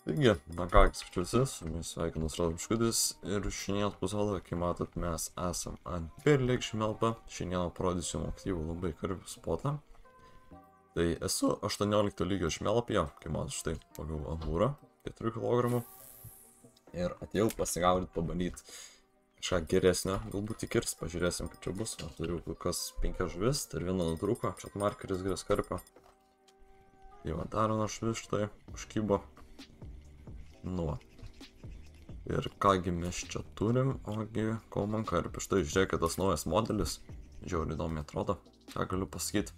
Taigi, na ką, skaičiuosi, su jumis sveikinus Radamškudis ir šiandien epizodą, kai matot, mes esam ant Pirlik žmelpą. Šiandien parodysiu jums aktyvų labai karvių spotą. Tai esu 18 lygio žmelpėje, kai matot, štai pagavau amūrą, 4 kg. Ir atėjau pasigaudyti, pabandyti kažką geresnio, galbūt įkirs, pažiūrėsim, kaip čia bus. Turiu kas 5 žuvis, tai ir viena nutrūko, čia markeris grės karpio. Tai va, dar viena žuvis štai, užkybo. Nu. Ir kągi mes čia turim, ogi Common karpį. Štai žiūrėkit, tas naujas modelis. Žiauriai įdomiai atrodo, ką galiu pasakyti.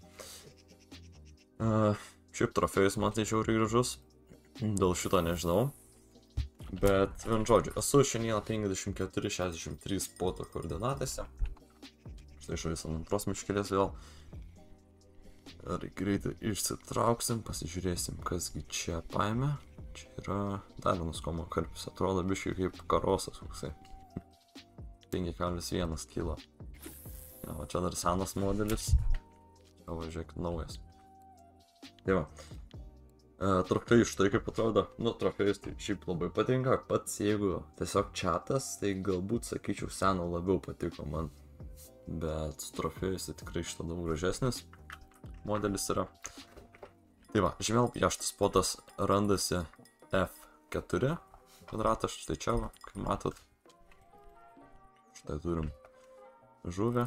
Šiaip trofėjus man tai žiauriai gražus. Dėl šito nežinau. Bet vien žodžiu, esu šiandieną 54-63 spoto koordinatėse. Štai žuvis ant antros miškelės vėl. Ir greitai išsitrauksim, pasižiūrėsim, kasgi čia paėmė. Čia yra dar vienas Common karpis, atrodo biškai kaip karosas koksai. 5,1 kilo. Ja, o čia dar senas modelis. Čia va, žiūrėkit, naujas. Tai va. Trofėjus štai kaip atrodo. Nu, trofėjus tai šiaip labai patinka. Pats jeigu tiesiog chatas, tai galbūt sakyčiau seno labiau patiko man. Bet trofėjus tai tikrai šitą daug gražesnis modelis yra. Tai va, žmelpėje šitas spotas randasi F4 kvadratas, štai čia va, kaip matot. Štai turim žuvį.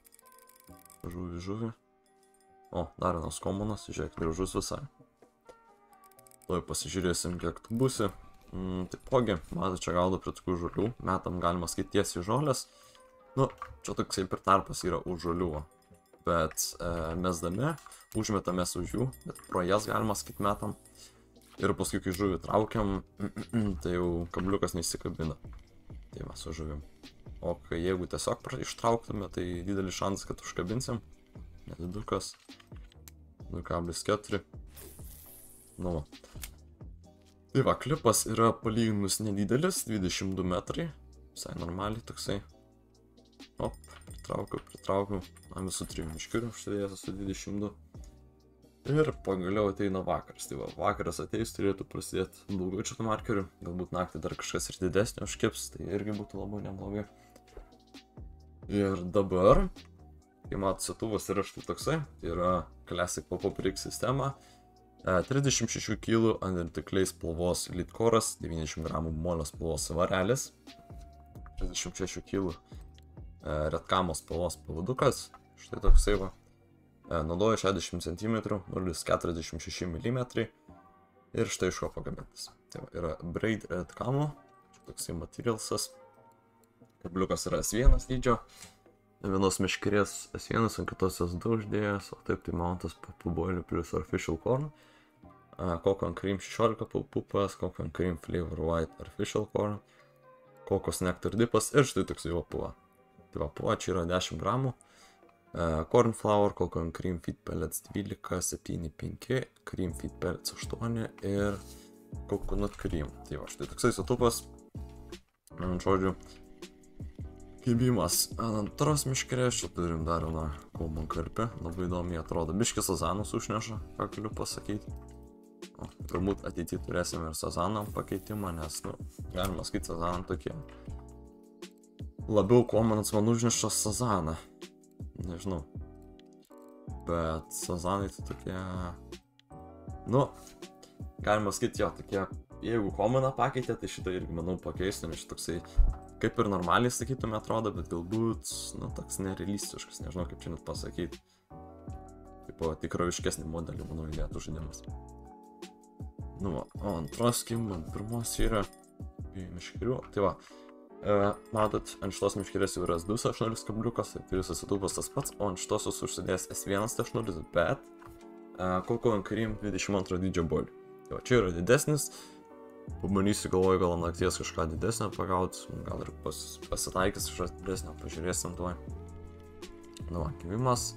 Žuvį. O, dar vienas kommonas, žiūrėk, gražus visai. Tuoj pasižiūrėsim, kiek tu būsi. Taipogi, matot, čia gaudo prie tokių žolių. Metam galima skaityti tiesiai žolės. Nu, čia toksai per tarpas yra už žolių. Bet mesdami, užmetamės už jų, bet pro jas galima skaityti metam. Ir paskui, kai žuvį traukiam, tai jau kabliukas neįsikabina. Tai va, su žuvim. O kai jeigu tiesiog ištrauktume, tai didelis šansas, kad užkabinsim. Nedidukas. 2,4. Nu va. Tai va, klipas yra palyginus nedidelis, 22 metrai. Visai normaliai toksai. Op, pritraukiau. Man visų 3 miškirių užsidėjęs su 22. Ir pagaliau ateina vakaras. Tai va, vakaras ateis, turėtų prasidėti daugiau čia tų markerių. Galbūt naktį dar kažkas ir didesnio užkips, tai irgi būtų labai neblogai. Ir dabar, kai matot, setuvas yra štai toksai. Tai yra Classic Pop-Up Rig sistema. 36 kg antirtikliais spalvos litkoras, 90 g molio spalvos varelis. 36 kg redkamo spalvos pavadukas. Štai toksai va. Naudoju 60 cm, 0,46 mm ir štai iš ko pagamintas. Tai va, yra braid redkamo, čia toksai materialsas. Kabliukas yra S1 dydžio, vienos miškerės S1 ant kitos S2 uždėjęs, o taip tai mountas papuboilių plus Artificial Corn. Coco and Cream 16 pupas, Coco and Cream Flavor White Artificial Corn, kokos nektar dipas ir štai toksai va puva. Tai va, puva čia yra 10 gramų. Corn Flour, Coco and Cream Feed Pellets 12, 7,5, Cream Feed Pellets 8 ir Coconut Cream. Tai va, štai toksai setupas. Žodžiu, kibimas ant antros miškerės, čia turim dar vieną Common karpį, labai įdomiai atrodo. Biškis sazanus užneša, ką galiu pasakyti. O, turbūt ateityje turėsime ir sazano pakeitimą, nes, nu, galima skaityti sazaną tokie. Labiau Commonas man užneša sazaną. Nežinau. Bet sazanai tai tokie... Nu, galima sakyti jo, tokie... Jeigu Commoną pakeitė, tai šitą irgi, manau, pakeisti, nes toksai kaip ir normaliai sakytume atrodo, bet galbūt, nu, toks nerealistiškas, nežinau kaip čia net pasakyti. Tipo, tikroviškesnį modelį, manau, įdėtų žaidimas. Nu, va, o antros skim, ant pirmos yra miškerių. Tai va. Matot, ant šitos miškerės jau yra S2 T0 kabliukas, tai visas setupas tas pats, o ant šitosios užsidės S1 T0, bet Coco and Cream 22 dydžio bolį. Tai va, čia yra didesnis, pabandysiu, galvoju, gal nakties kažką didesnio pagauti, gal ir pasitaikys kažkas didesnio, pažiūrėsim tuoj. Nu va, kibimas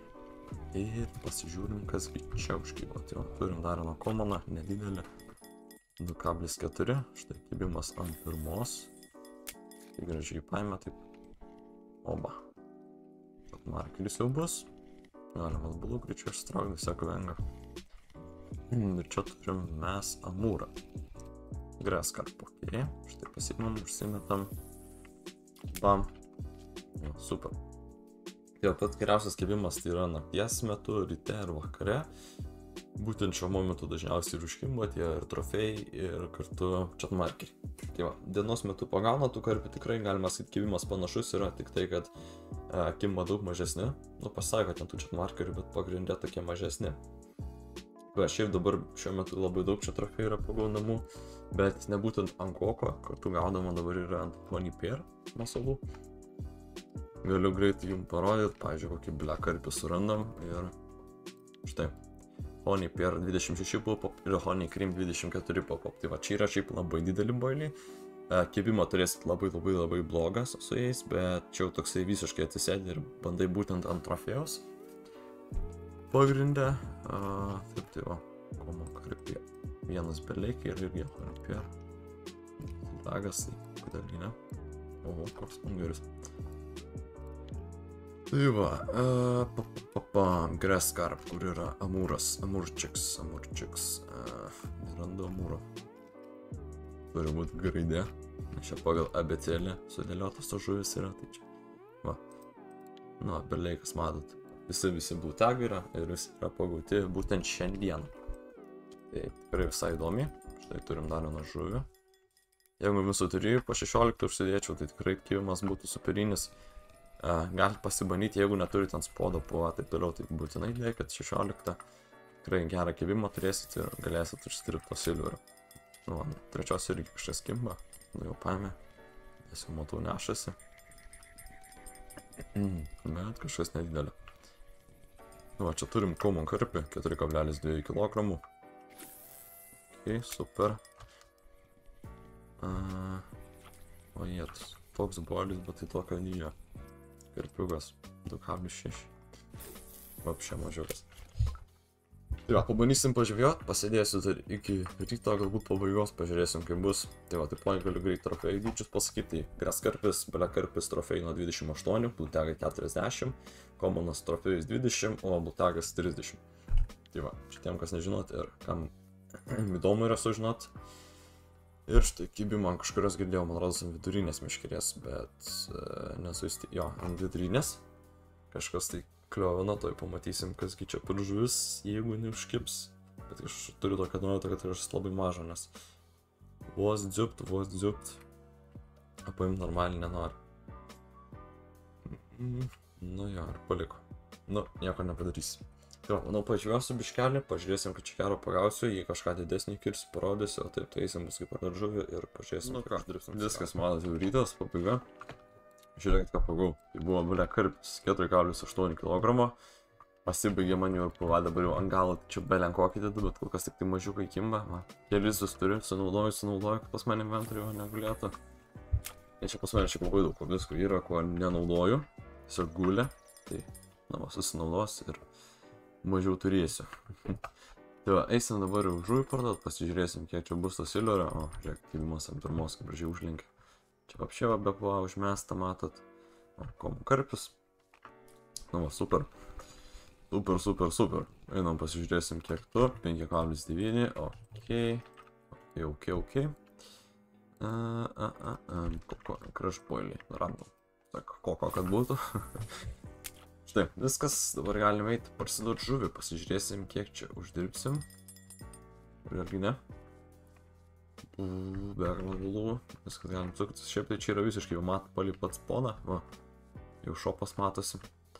ir pasižiūrim, kas čia užkyla. Tai va, turim dar vieną Commoną, nedidelį, 2,4, štai kibimas ant pirmos. Tai gražiai paėmė, taip. Oba. Markeris jau bus. Galima atbulų greičiau išsitraukti, seko venga. Ir čia turim mes amūrą. Graskarp, okei. Štai pasimam, užsimetam. Bam. Jo, super. Tai pats geriausias kebimas tai yra nakties metu, ryte ir vakare. Būtent šiuo momentu dažniausiai ir užkimba tie ir trofėjai, ir kartu chatmarkeriai. Tai va, dienos metu pagauna tų karpių tikrai, galima sakyti, kebimas panašus yra, tik tai, kad kimba daug mažesni. Nu, pasako ten tų chatmarkerių, bet pagrindė tokie mažesni. Va, šiaip dabar šiuo metu labai daug čia trofėjų yra pagaunamų, bet nebūtent ant koko, kartu gaudama dabar yra ant Honey Pear masalų. Galiu greitai jums parodyti, pavyzdžiui, kokį blekarpį surandam ir štai. Honey Pear 26 pop ir Honey Cream 24 pop. Tai va, čia yra šiaip labai dideli boiliai. Kebimą turėsit labai blogas su jais, bet čia jau toksai visiškai atsisėdi ir bandai būtent ant trofėjos. Pagrindę. Taip, tai va, komo karpė. Vienas beleikai ir irgi Honey Pear. Dagas, tai kodėl ne? Oho, koks ungeris. Tai va, Graskarp, kur yra Amūras, Amūrčiks, nerandu Amūro. Turi būti graidė, čia pagal abėcėlį sudėliotas to žuvis yra, tai čia. Va, nu, beleikas matot, visi blutagai yra ir visi yra pagauti būtent šiandien. Tai tikrai visai įdomi, štai turim dar vieną žuvį. Jeigu visų turi po 16 užsidėčiau, tai tikrai kebimas būtų superinis. Galite pasibandyti, jeigu neturite ant spodo po taip toliau, tai būtinai dėkit 16. Tikrai gerą kebimą turėsit ir galėsit užsidirbti to silverio. Nu, trečios irgi kažkas kimba, nu jau paėmė, nes jau matau nešasi. Bet kažkas nedidelio. Nu, čia turim Common karpį, 4,2 kg. Ok, super. O jėtus, toks boilis, bet tai tokio dydžio. Karpiukas 2,6. Vapšė mažiukas. Tai va, pabandysim pažvėjot, pasėdėsiu dar iki ryto, galbūt pabaigos, pažiūrėsim kaip bus. Tai va, taip galiu greit trofėjų dydžius pasakyti. Graskarpis, blekarpis trofėjai nuo 28, blutagai 40, Commonas trofėjais 20, o blutagas 30. Tai va, šitiem kas nežinot ir kam įdomu yra sužinot. Ir štai kibimą ant kažkurios girdėjau, man rodos, ant vidurinės meškerės, bet nesu jo, ant vidurinės. Kažkas tai kliovina, toj pamatysim, kasgi čia per žuvis, jeigu neužkibs. Bet aš turiu tokią nuojautą, kad aš labai mažą, nes vos dziupt, apaimt normaliai nenori. Nu jo, ir paliko. Nu, nieko nepadarysi. Tai manau, pažiūrėsiu biškelį, pažiūrėsim, kad čia gero pagausiu, jei kažką didesnį kirsiu, parodysiu, o taip tai eisim bus kaip ar žuvį ir pažiūrėsim, ką uždirbsim. Viskas, matot, jau rytas, pabaiga. Žiūrėkit, ką pagau. Tai buvo blekarpis 4,8 kg. Pasibaigė man jau ir pava, dabar jau ant galo čia belenkokį dedu, bet kol kas tik tai mažiukai kimba. Kelis vis turiu, sunaudoju, kad pas mane inventorių negulėtų. Ir čia pas mane šiaip labai daug visko yra, ko nenaudoju. Tiesiog gulė. Tai, na, susinaudos ir mažiau turėsiu. Tai va, eisim dabar jau žuvį parduot, pasižiūrėsim, kiek čia bus to silverio. O, žiūrėk, kebimas ant pirmos, kaip gražiai užlinkė. Čia apšėva bepava užmesta, matot. O, Common karpis. Nu va, super. Super. Einam pasižiūrėsim, kiek tu. 5,9, ok. Crash boiliai, random. Tak, koko kad būtų. Štai, viskas, dabar galime eiti parsiduoti žuvį, pasižiūrėsim, kiek čia uždirbsim. Irgi ne. Beglavilų, viskas galim suktis. Šiaip tai čia yra visiškai, jau mat palį pats poną, va, jau šopas matosi.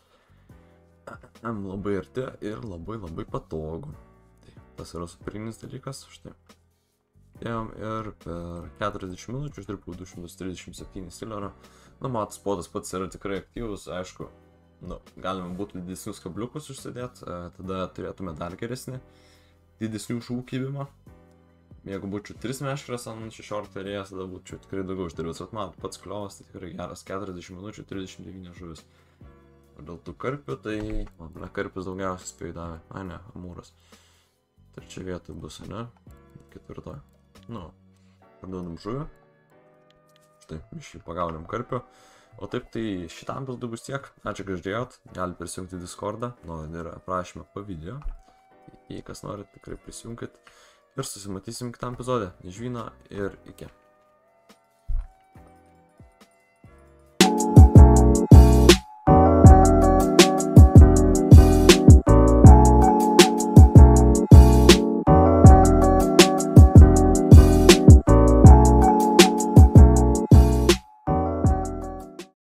Labai arti ir labai patogu. Tai, tas yra superinis dalykas, štai. Ir per 40 minučių uždirbau 237 silverą. Nu, matas, podas pats yra tikrai aktyvus, aišku. Nu, galima būtų didesnius kabliukus užsidėti, tada turėtume dar geresnį didesnių žuvų kibimą. Jeigu būčiau 3 meškeres ant 16 rėjas, tada būčiau tikrai daugiau uždirbęs. Bet man pats kliovas tai tikrai geras, 40 minučių, 39 žuvis. O dėl tų karpių, tai karpis daugiausiai spėjai davė. Ai ne, Amūras. Trečia vietoj bus, ne? Ketvirtoje. Nu, parduodam žuvį. Štai, biškį pagaunam karpio. O taip, tai šitam bus bus tiek. Ačiū, kad žiūrėjot. Galite prisijungti Discordą. Nu, yra aprašymą po video. Jei kas norit, tikrai prisijunkit. ir susimatysim kitam epizode. Žvyno ir iki.